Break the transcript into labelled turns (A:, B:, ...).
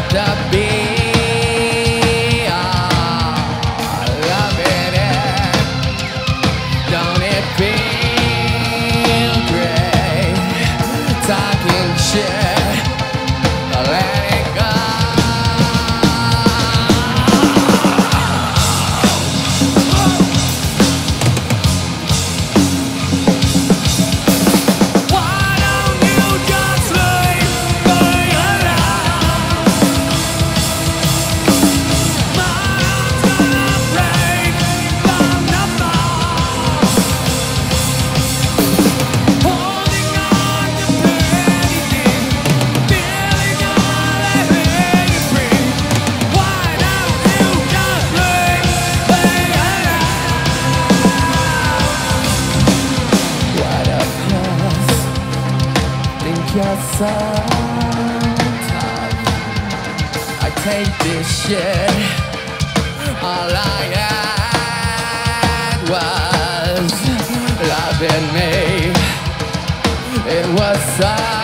A: to be loving it. Don't it feel great? Talking shit, let it go. Why don't you just leave me alone? My heart's gonna break from the bone. Holding on to anything, feeling all that you breathe. Why don't you just leave me alone? What a mess. Think you're so tough. I take this shit. All I had was loving me. It was so